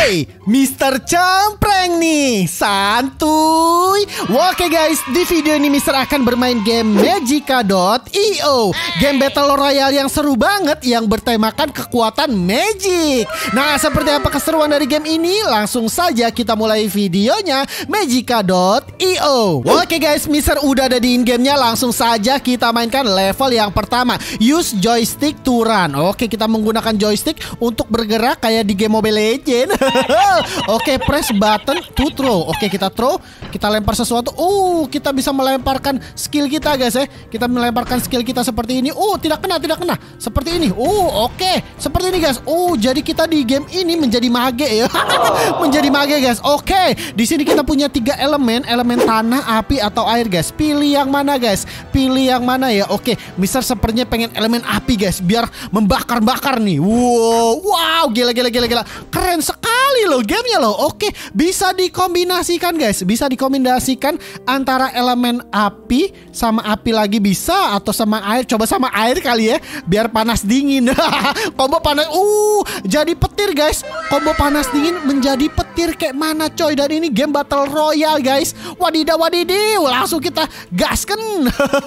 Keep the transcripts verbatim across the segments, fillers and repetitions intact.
Hey, Mister Cempreng nih, santuy. Oke guys, di video ini Mister akan bermain game Magicka dot i o, game battle royale yang seru banget yang bertemakan kekuatan magic. Nah, seperti apa keseruan dari game ini? Langsung saja kita mulai videonya. Magicka dot i o. Oke guys, Mister udah ada di in gamenya. Langsung saja kita mainkan level yang pertama. Use joystick to run. Oke, kita menggunakan joystick untuk bergerak kayak di game Mobile Legends. Oke, press button to throw. Oke, kita throw, kita lempar sesuatu. Uh, kita bisa melemparkan skill kita guys ya. Kita melemparkan skill kita seperti ini. Uh, tidak kena, tidak kena. Seperti ini. Uh, oke, seperti ini guys. Uh, jadi kita di game ini menjadi mage ya. Menjadi mage guys. Oke, di sini kita punya tiga elemen, elemen tanah, api atau air guys. Pilih yang mana guys? Pilih yang mana ya? Oke, Mister sepertinya pengen elemen api guys, biar membakar-bakar nih. Wow, wow, gila gila gila gila. Keren sekali loh gamenya loh. Oke, bisa dikombinasikan guys. Bisa dikombinasikan antara elemen api sama api lagi bisa, atau sama air. Coba sama air kali ya, biar panas dingin. Combo panas. Uh, jadi petir guys. Combo panas dingin menjadi petir kayak mana coy. Dan ini game battle royale guys. Wadidaw wadidiw. Langsung kita gaskan.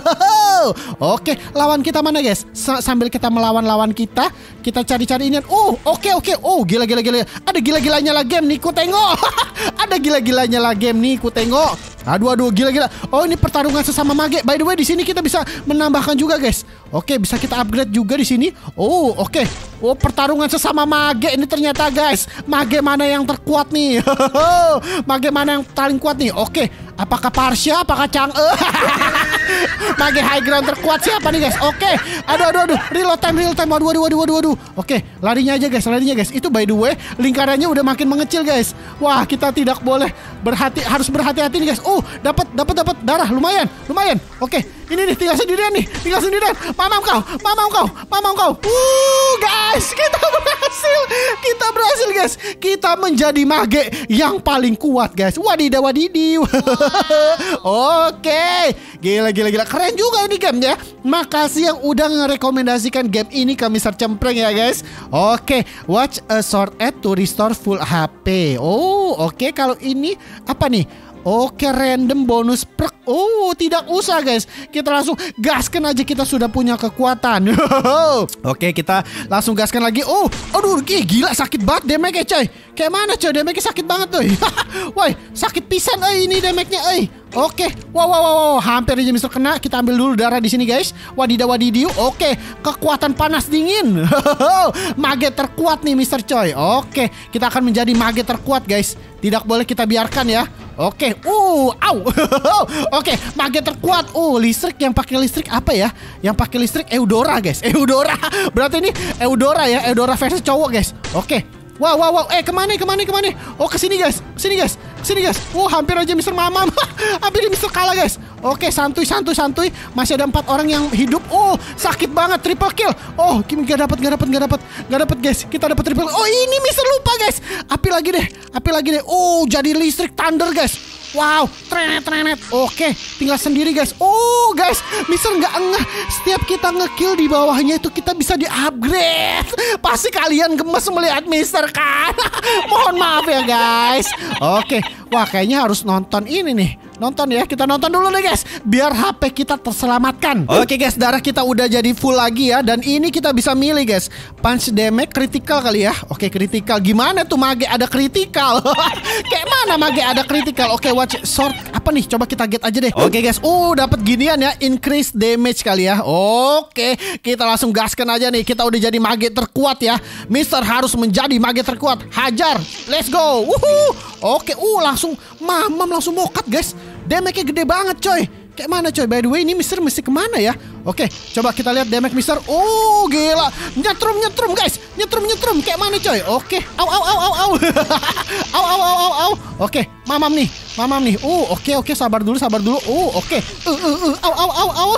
Oke, lawan kita mana guys? S Sambil kita melawan lawan kita, kita cari-cari ini. Uh, oke oke. Oh, gila gila gila. Ada gila-gilanya lah game nih, ku tengok. Ada gila-gilanya lah game nih, ku tengok. Aduh aduh gila-gila. Oh, ini pertarungan sesama mage. By the way, di sini kita bisa menambahkan juga guys. Oke, bisa kita upgrade juga di sini. Oh, oke. Oh, pertarungan sesama mage ini ternyata guys. Mage mana yang terkuat nih? Mage mana yang paling kuat nih? Oke, apakah Parsha, apakah Chang'e? Mage high ground terkuat siapa nih guys? Oke. Aduh aduh aduh. Reload time, reload time. Waduh waduh waduh waduh waduh. Oke, larinya aja guys, larinya guys. Itu by the way, lingkarannya udah makin mengecil guys. Wah, kita tidak boleh berhati harus berhati-hati nih guys. Uh, dapat dapat dapat darah lumayan, lumayan. Oke, ini nih tinggal sendirian nih, tinggal sendirian. Mamam kau, mamam kau, mamam kau. Uh, guys, kita berhasil. Kita berhasil guys. Kita menjadi mage yang paling kuat guys. Wadidaw wadidiw. Oke. Gila gila gila. Keren juga ini gamenya. Makasih yang udah ngerekomendasikan game ini ke Mister Cempreng ya guys. Oke, watch a short ad to restore full H P. Oh, oke, kalau ini apa nih? Oke, random bonus perk. Oh, tidak usah guys. Kita langsung gaskan aja, kita sudah punya kekuatan. Oke, kita langsung gaskan lagi. Oh, aduh, gila sakit banget damage-nya coy. Kayak mana coy, damage-nya sakit banget coy. Woi, sakit pisan eh ini damage-nya eh. Oke, wow, wow, wow, wow, hampir aja Mister kena. Kita ambil dulu darah di sini guys. Wadidaw wadidiw. Oke, kekuatan panas dingin. Mage terkuat nih Mister coy. Oke, kita akan menjadi mage terkuat guys. Tidak boleh kita biarkan ya. Oke, uh, au. Oke, mage terkuat. Uh, listrik, yang pakai listrik apa ya? Yang pakai listrik Eudora guys. Eudora. Berarti ini Eudora ya, Eudora versi cowok guys. Oke. Wow, wow, wow. Eh, kemana, kemana, kemana? Oh, kesini guys, kesini guys, kesini guys. Oh, hampir aja Mister Mamam. Hampir Mister kalah guys. Oke, santuy, santuy, santuy. Masih ada empat orang yang hidup. Oh, sakit banget, triple kill. Oh, gak dapat, gak dapat, gak dapat, gak dapat guys. Kita dapat triple. Oh, ini Mister lupa guys. Api lagi deh, api lagi deh. Oh, jadi listrik thunder guys. Wow, trenet trenet. Oke, tinggal sendiri guys. Oh guys, Mister nggak ngeh. Setiap kita ngekill di bawahnya itu kita bisa di-upgrade. Pasti kalian gemes melihat Mister kan? Mohon maaf ya guys. Oke, wah kayaknya harus nonton ini nih. Nonton ya, kita nonton dulu deh guys, biar H P kita terselamatkan. Oke guys, darah kita udah jadi full lagi ya. Dan ini kita bisa milih guys, punch damage critical kali ya. Oke, critical. Gimana tuh mage ada critical? Kayak mana mage ada critical? Oke, watch short apa nih? Coba kita get aja deh. Oke guys, uh dapat ginian ya, increase damage kali ya. Oke, kita langsung gaskan aja nih. Kita udah jadi mage terkuat ya. Mister harus menjadi mage terkuat. Hajar, let's go. Wuhu. Oke, uh langsung mamam langsung mokat guys. Damage-nya gede banget coy. Kayak mana coy? By the way, ini Mister mesti kemana ya? Oke, coba kita lihat damage Mister. Oh gila, nyetrum nyetrum guys, nyetrum nyetrum. Kayak mana coy? Oke, au au au au au. Au au au au au. Oke, mamam nih, mamam nih. Uh, oke oke, sabar dulu, sabar dulu. Uh, oke. Uh uh uh, au au au au.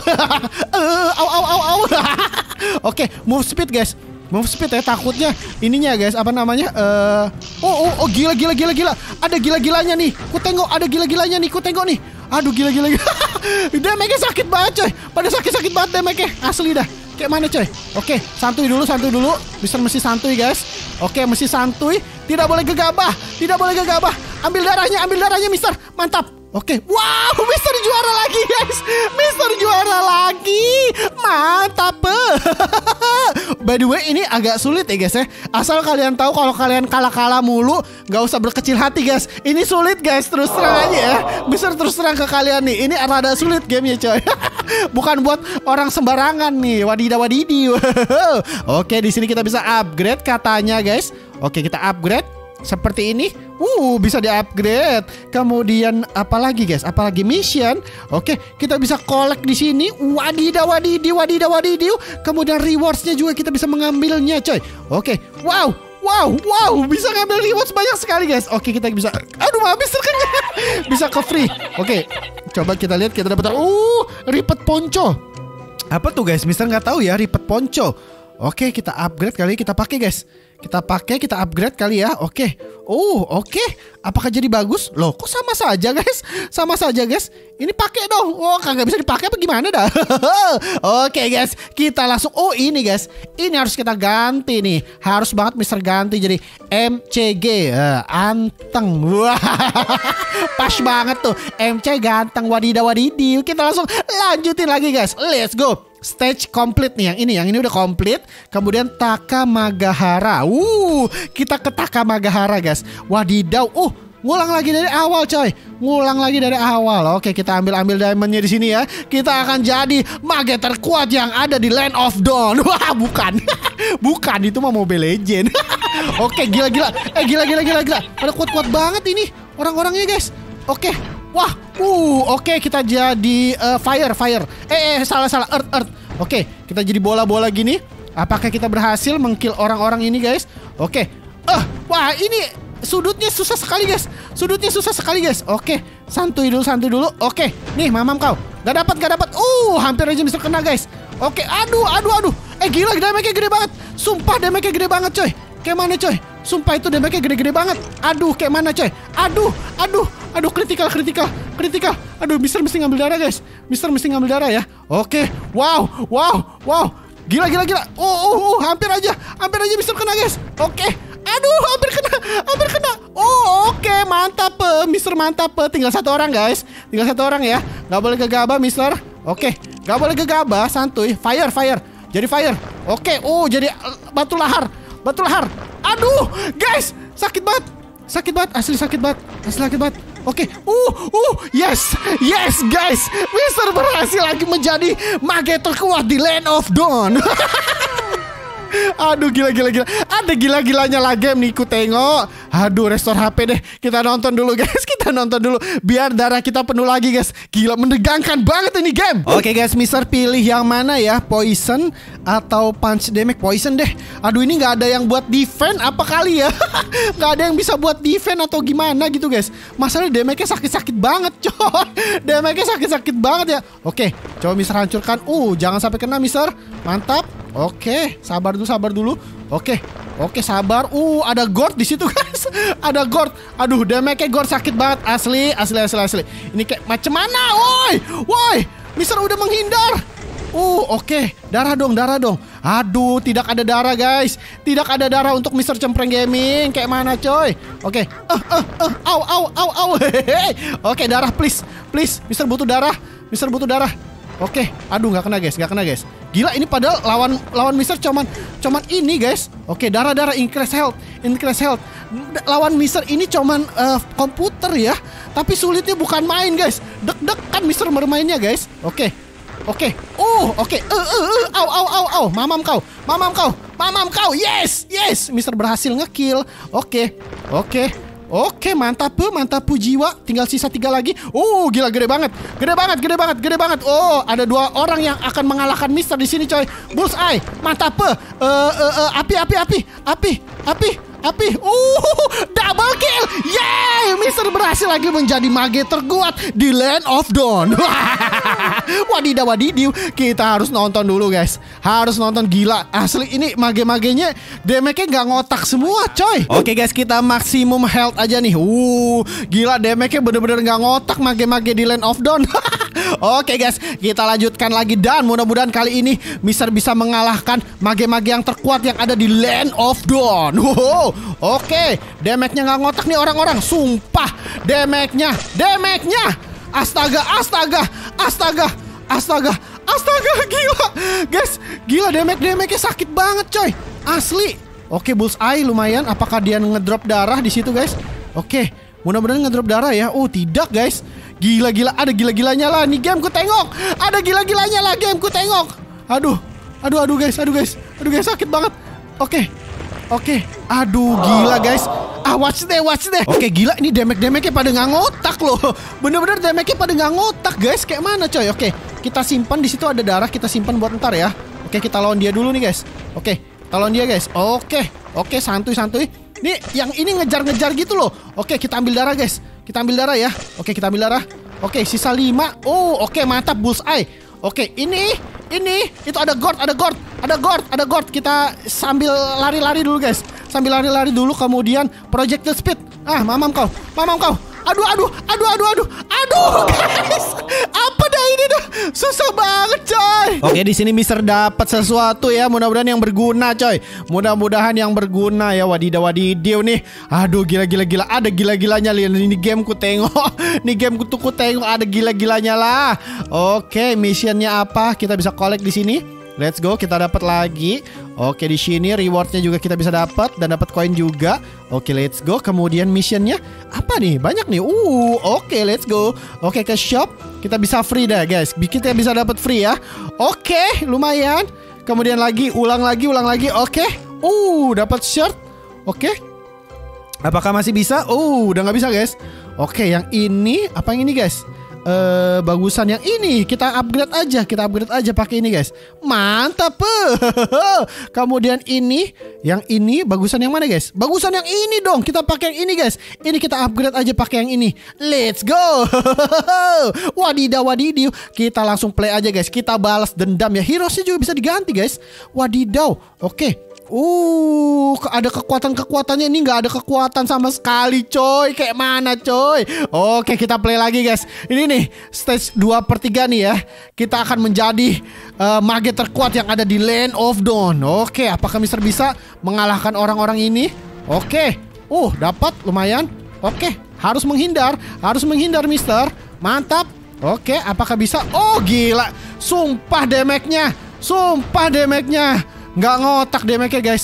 Uh, au au au au. Oke, move speed guys. Move speed ya, takutnya ininya guys, apa namanya? Uh, oh, oh, oh, gila, gila, gila, gila. Ada gila-gilanya nih. Ku tengok, ada gila-gilanya nih. Ku tengok nih. Aduh, gila, gila, gila. Damage-nya sakit banget coy. Pada sakit-sakit banget damage-nya. Asli dah. Kayak mana coy? Oke, santuy dulu, santuy dulu. Mister mesti santuy guys. Oke, mesti santuy. Tidak boleh gegabah. Tidak boleh gegabah. Ambil darahnya, ambil darahnya, Mister. Mantap. Oke, wow, Mister juara lagi guys. Mister juara lagi. Mantap. By the way, ini agak sulit ya guys ya. Asal kalian tahu kalau kalian kalah-kalah mulu, gak usah berkecil hati guys. Ini sulit guys, terus terang aja ya. Mister terus terang ke kalian nih. Ini rada sulit gamenya coy. Bukan buat orang sembarangan nih. Wadidaw wadidiw. Oke, di sini kita bisa upgrade katanya guys. Oke, kita upgrade. Seperti ini. Uh, bisa di-upgrade. Kemudian apalagi guys? Apalagi mission. Oke, kita bisa collect di sini. Wadidaw wadidiw wadidaw wadidiw. Kemudian rewards-nya juga kita bisa mengambilnya, coy. Oke. Wow. Wow, wow, bisa ngambil rewards banyak sekali guys. Oke, kita bisa. Aduh, habis terkena. Bisa ke free. Oke. Coba kita lihat kita dapat uh, Ripet Ponco. Apa tuh guys? Mister nggak tahu ya, Ripet Ponco. Oke, kita upgrade kali, kita pakai guys. Kita pakai, kita upgrade kali ya. Oke. Oh, oke. Apakah jadi bagus? Loh, kok sama saja guys? Sama saja guys. Ini pakai dong. Oh, kagak bisa dipakai apa gimana dah? Oke guys, kita langsung. Oh, ini guys. Ini harus kita ganti nih. Harus banget Mister ganti jadi M C G. Uh, anteng. Wah. Pas banget tuh. M C ganteng wadidaw wadidiw. Kita langsung lanjutin lagi guys. Let's go. Stage complete nih, yang ini, yang ini udah complete. Kemudian Takamagahara. Uh, kita ke Takamagahara guys. Wadidaw. Uh, ngulang lagi dari awal coy. Ngulang lagi dari awal. Oke, kita ambil-ambil diamondnya di sini ya. Kita akan jadi mage terkuat yang ada di Land of Dawn. Wah, bukan. Bukan, itu mah Mobile Legend. Oke, gila-gila. Eh, gila-gila gila. Ada kuat-kuat banget ini orang-orangnya guys. Oke. Wah, uh, oke okay, kita jadi uh, fire, fire. Eh, eh, salah, salah, earth, earth. Oke, okay, kita jadi bola-bola gini. Apakah kita berhasil mengkill orang-orang ini, guys? Oke. Okay. Uh, wah, ini sudutnya susah sekali, guys. Sudutnya susah sekali, guys. Oke, okay. santuy dulu, santuy dulu. Oke, okay. Nih, mamam kau. Gak dapat, gak dapat. Uh, hampir aja bisa kena, guys. Oke, okay. aduh, aduh, aduh. Eh, gila, damage-nya gede banget. Sumpah, damage-nya gede banget, coy. Kayak mana, coy? Sumpah itu damage-nya gede-gede banget. Aduh, kayak mana, coy? Aduh, aduh. Aduh, kritikal, kritikal, kritikal. Aduh, Mister mesti ngambil darah, guys. Mister mesti ngambil darah ya. Oke. Wow, wow, wow. Gila, gila, gila. Oh, oh, oh, hampir aja. Hampir aja Mister kena, guys. Oke. Aduh, hampir kena. Hampir kena. Oh, oke. Mantap, Mister mantap. Tinggal satu orang, guys. Tinggal satu orang ya. Gak boleh gegabah, Mister. Oke. Gak boleh gegabah, santuy. Fire, fire. Jadi fire. Oke. Oh, jadi batu lahar. Batu lahar. Aduh, guys. Sakit banget. Sakit banget. Asli sakit banget. Asli sakit banget. Oke, okay. uh, uh, yes, yes guys, Mister berhasil lagi menjadi mage terkuat di Land of Dawn. Aduh, gila, gila, gila. Ada gila-gilanya lah game nih, ku tengok. Aduh, restore H P deh. Kita nonton dulu guys, kita nonton dulu. Biar darah kita penuh lagi guys. Gila, menegangkan banget ini game. Oke okay, guys, Mister pilih yang mana ya? Poison atau punch damage? Poison deh. Aduh, ini gak ada yang buat defense apa kali ya? Gak ada yang bisa buat defense atau gimana gitu guys. Masalahnya damage-nya sakit-sakit banget coy. Damage-nya sakit-sakit banget ya. Oke, coba Mister hancurkan. Uh, jangan sampai kena Mister. Mantap. Oke, sabar dulu, sabar dulu. Oke, oke, sabar. Uh, ada Gord di situ guys. Ada Gord. Aduh, damage-nya Gord sakit banget. Asli, asli, asli, asli. Ini kayak macam mana? Woi, woi, Mister udah menghindar. Uh, oke, darah dong, darah dong. Aduh, tidak ada darah guys. Tidak ada darah untuk Mister Cempreng Gaming. Kayak mana coy? Oke, uh, uh, uh, au, au, au, au. Oke, darah please, please. Mister butuh darah. Mister butuh darah. Oke, aduh nggak kena guys, nggak kena guys. Gila, ini padahal lawan lawan Mister cuman cuman ini guys. Oke, darah-darah increase health, increase health. Lawan Mister ini cuman uh, komputer ya, tapi sulitnya bukan main guys. Deg-degan Mister bermainnya guys. Oke, oke, oh oke, uh, uh, uh, au au au au, mamam kau, mamam kau, mamam kau, yes yes, Mister berhasil ngekill. Oke, oke. Oke, mantap, mantap jiwa. Tinggal sisa tiga lagi. Oh, gila, gede banget, gede banget, gede banget, gede banget. Oh, ada dua orang yang akan mengalahkan Mister di sini, coy. Bullseye, mantap. Uh, uh, uh, api, api, api, api, api, api. Uh, double kill. Yeay, Mister berhasil lagi menjadi mage terkuat di Land of Dawn. Wadidaw wadidiw. Kita harus nonton dulu, guys. Harus nonton, gila. Asli ini mage-magenya damage-nya nggak ngotak semua, coy. Oke, guys, kita maksimum health aja nih. Uh, gila, damage-nya bener-bener nggak ngotak mage-mage di Land of Dawn. Oke guys, kita lanjutkan lagi dan mudah-mudahan kali ini Mister bisa mengalahkan mage-mage yang terkuat yang ada di Land of Dawn. Wow. Oke, damage-nya nggak ngotak nih orang-orang. Sumpah, damage-nya, damage-nya. Astaga, astaga, astaga, astaga, astaga, gila. Guys, gila damage-damage-nya sakit banget coy. Asli. Oke, bullseye lumayan. Apakah dia ngedrop darah di situ guys? Oke, mudah-mudahan ngedrop darah ya. Oh tidak guys. Gila-gila, ada gila-gilanya lah nih game ku tengok. Ada gila-gilanya lah game ku tengok. Aduh, aduh, aduh guys, aduh guys, aduh guys sakit banget. Oke, oke, aduh gila guys. Ah watch deh, watch deh. Oke gila, ini damage-damage-nya pada nggak ngotak loh. Bener-bener damage-nya pada nggak ngotak guys. Kayak mana coy? Oke, kita simpan di situ ada darah, kita simpan buat ntar ya. Oke, kita lawan dia dulu nih guys. Oke, kita lawan dia guys. Oke, oke santuy-santuy. Nih, yang ini ngejar-ngejar gitu loh. Oke, kita ambil darah guys. Kita ambil darah ya. Oke, kita ambil darah. Oke, sisa lima. Oh, oke mantap bullseye. Oke, ini, ini, itu ada guard, ada guard, ada guard, ada guard. Kita sambil lari-lari dulu guys. Sambil lari-lari dulu, kemudian projectile speed. Ah, mamam kau, mamam kau. Aduh, aduh, aduh, aduh, aduh, aduh, guys. Apa dah ini dah? Susah banget, coy. Oke, di sini Mister dapat sesuatu ya. Mudah-mudahan yang berguna, coy. Mudah-mudahan yang berguna ya. Wadidaw, wadidiw nih. Aduh, gila-gila, gila. Ada gila-gilanya lihat ini game ku tengok. Nih game ku tuh ku tengok ada gila-gilanya lah. Oke, missionnya apa? Kita bisa collect di sini. Let's go, kita dapat lagi. Oke, di sini rewardnya juga kita bisa dapat dan dapat koin juga. Oke, let's go. Kemudian missionnya apa nih? Banyak nih. Uh, oke, let's go. Oke, ke shop kita bisa free dah, guys. Kita bisa dapat free ya. Oke, lumayan. Kemudian lagi, ulang lagi, ulang lagi. Oke. Uh, dapat shirt. Oke. Apakah masih bisa? Uh, udah nggak bisa, guys. Oke, yang ini apa yang ini, guys? Uh, bagusan yang ini kita upgrade aja, kita upgrade aja pakai ini guys. Mantap. Kemudian ini, yang ini bagusan yang mana guys? Bagusan yang ini dong, kita pakai yang ini guys. Ini kita upgrade aja pakai yang ini. Let's go. Wadidaw, wadidiw. Kita langsung play aja guys. Kita balas dendam ya. Heroesnya juga bisa diganti guys. Wadidaw. Oke. Uh, ada kekuatan-kekuatannya. Ini nggak ada kekuatan sama sekali coy. Kayak mana coy? Oke, kita play lagi guys. Ini nih stage dua per tiga nih ya. Kita akan menjadi uh, mage terkuat yang ada di Land of Dawn. Oke, apakah Mister bisa mengalahkan orang-orang ini? Oke. Uh, dapat lumayan. Oke, harus menghindar. Harus menghindar Mister. Mantap. Oke, apakah bisa? Oh gila. Sumpah damage-nya. Sumpah damage-nya. Nggak ngotak damage-nya guys.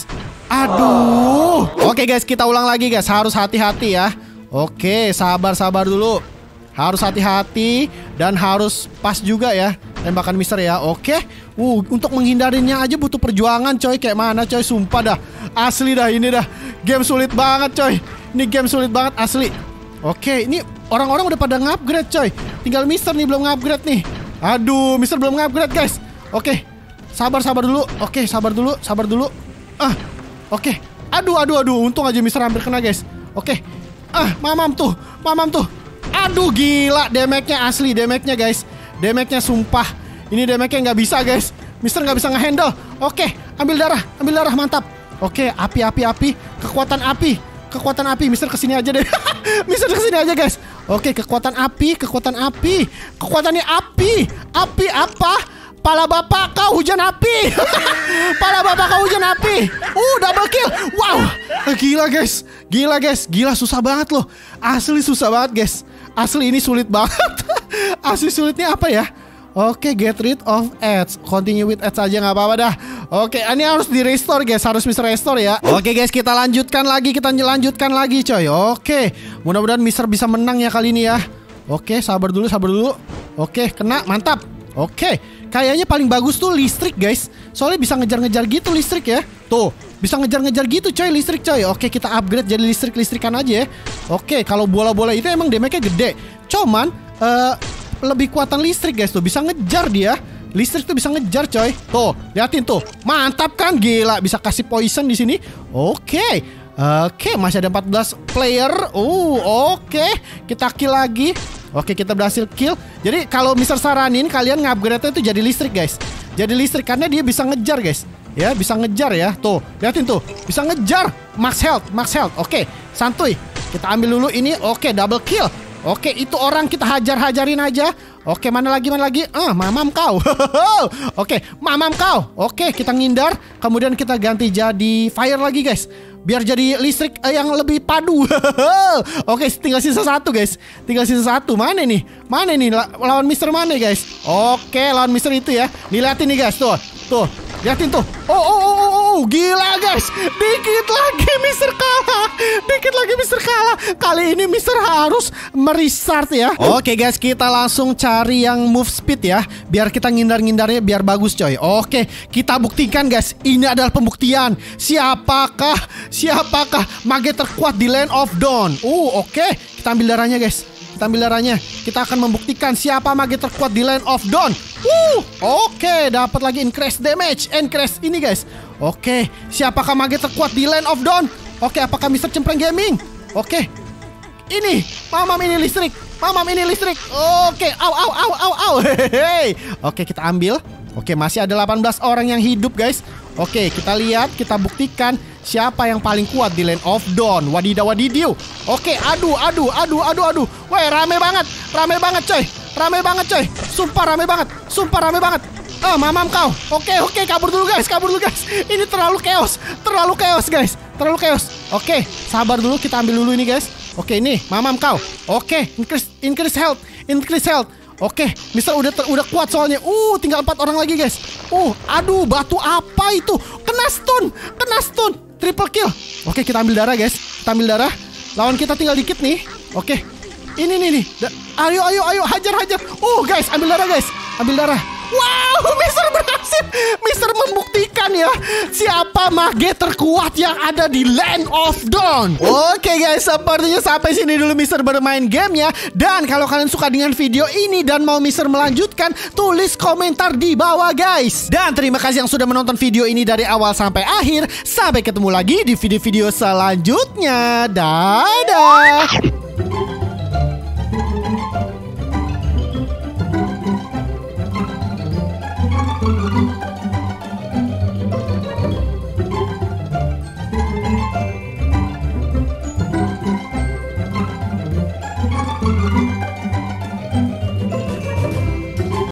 Aduh. Oke guys, kita ulang lagi guys. Harus hati-hati ya. Oke, sabar-sabar dulu. Harus hati-hati dan harus pas juga ya tembakan Mister ya. Oke. Uh, untuk menghindarinya aja butuh perjuangan coy. Kayak mana coy? Sumpah dah. Asli dah ini dah. Game sulit banget coy. Ini game sulit banget asli. Oke, ini orang-orang udah pada ngupgrade coy. Tinggal Mister nih belum ngupgrade nih. Aduh, Mister belum ngupgrade guys. Oke. Sabar, sabar dulu. Oke, sabar dulu, sabar dulu. Ah, oke. Aduh, aduh, aduh. Untung aja Mister hampir kena, guys. Oke. Ah, mamam tuh, mamam tuh. Aduh, gila. Damage-nya asli, damage-nya, guys. Damage-nya sumpah. Ini damage-nya nggak bisa, guys. Mister nggak bisa ngehandle. Oke, ambil darah, ambil darah, mantap. Oke, api, api, api. Kekuatan api, kekuatan api. Mister kesini aja deh. Mister kesini aja, guys. Oke, kekuatan api, kekuatan api. Kekuatannya api. Api apa? Pala bapak kau hujan api. Pala bapak kau hujan api. Uh, double kill. Wow. Gila guys. Gila guys. Gila susah banget loh. Asli susah banget guys. Asli ini sulit banget. Asli sulitnya apa ya? Oke, get rid of ads. Continue with ads aja nggak apa-apa dah. Oke, ini harus di restore guys. Harus Mister restore ya. Oke guys, kita lanjutkan lagi. Kita lanjutkan lagi coy. Oke. Mudah-mudahan Mister bisa menang ya kali ini ya. Oke, sabar dulu, sabar dulu. Oke, kena. Mantap. Oke, kayaknya paling bagus tuh listrik guys. Soalnya bisa ngejar-ngejar gitu listrik ya. Tuh, bisa ngejar-ngejar gitu coy listrik coy. Oke, kita upgrade jadi listrik-listrikan aja ya. Oke, kalau bola-bola itu emang damage-nya gede. Cuman uh, lebih kuatan listrik guys tuh. Bisa ngejar dia. Listrik tuh bisa ngejar coy. Tuh, liatin tuh. Mantap kan? Gila, bisa kasih poison di sini. Oke. Oke, masih ada empat belas player. Uh, oke. Kita kill lagi. Oke, kita berhasil kill. Jadi kalau Mister saranin kalian ngupgrade itu jadi listrik guys. Jadi listrik karena dia bisa ngejar guys. Ya, bisa ngejar ya. Tuh, liatin tuh. Bisa ngejar. Max health, max health. Oke, santuy. Kita ambil dulu ini. Oke, double kill. Oke, itu orang kita hajar-hajarin aja. Oke, mana lagi, mana lagi? Ah, mamam kau. Oke, mamam kau. Oke, kita ngindar. Kemudian kita ganti jadi fire lagi, guys. Biar jadi listrik eh, yang lebih padu. Oke, tinggal sisa satu, guys. Tinggal sisa satu. Mana nih? Mana nih? Lawan Mister mana, guys? Oke, lawan Mister itu ya. Dilihatin nih, guys. Tuh, tuh. Lihatin tuh. Oh, oh, oh, oh, oh, gila, guys. Dikit lagi Mister kalah. Dikit lagi Mister kalah. Kali ini Mister harus merestart ya. Oke, guys, kita langsung cari yang move speed ya. Biar kita ngindar-ngindarnya biar bagus, coy. Oke, kita buktikan, guys. Ini adalah pembuktian. Siapakah, siapakah mage terkuat di Land of Dawn? Uh, oke. Kita ambil darahnya, guys. Kita ambil darahnya. Kita akan membuktikan siapa mage terkuat di Land of Dawn. Wuh, oke, dapat lagi increase damage, increase ini, guys. Oke, siapakah mage terkuat di Land of Dawn? Oke, apakah Mister Cempreng Gaming? Oke, ini, mamam ini listrik, mamam ini listrik. Oke, au, au, au, au, au. Hehehe. Oke, kita ambil. Oke, masih ada delapan belas orang yang hidup, guys. Oke, kita lihat, kita buktikan siapa yang paling kuat di Land of Dawn. Wadidaw wadidiu. Oke, aduh, aduh, aduh, aduh, aduh. Weh, rame banget, rame banget, coy. Rame banget, coy. Sumpah rame banget. Sumpah rame banget. Ah, mamam kau. Oke, oke, kabur dulu, guys. Kabur dulu, guys. Ini terlalu chaos. Terlalu chaos, guys. Terlalu chaos. Oke, sabar dulu. Kita ambil dulu ini, guys. Oke, ini mamam kau. Oke, increase increase health. Increase health. Oke, Mister udah ter, udah kuat soalnya. Uh, tinggal empat orang lagi, guys. Uh, aduh, batu apa itu? Kena stun. Kena stun. Triple kill. Oke, kita ambil darah, guys. Kita ambil darah. Lawan kita tinggal dikit nih. Oke. Ini nih nih. Ayo ayo ayo hajar hajar. Oh, guys, ambil darah, guys. Ambil darah. Wow, Mister berhasil. Mister membuktikan ya siapa mage terkuat yang ada di Land of Dawn. Oke, guys, sepertinya sampai sini dulu Mister bermain gamenya. Dan kalau kalian suka dengan video ini dan mau Mister melanjutkan, tulis komentar di bawah, guys. Dan terima kasih yang sudah menonton video ini dari awal sampai akhir. Sampai ketemu lagi di video-video selanjutnya. Dadah.